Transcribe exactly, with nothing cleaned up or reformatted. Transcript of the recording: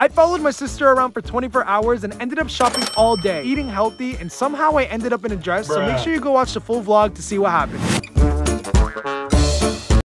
I followed my sister around for twenty-four hours and ended up shopping all day, eating healthy, and somehow I ended up in a dress. Bruh. So make sure you go watch the full vlog to see what happened.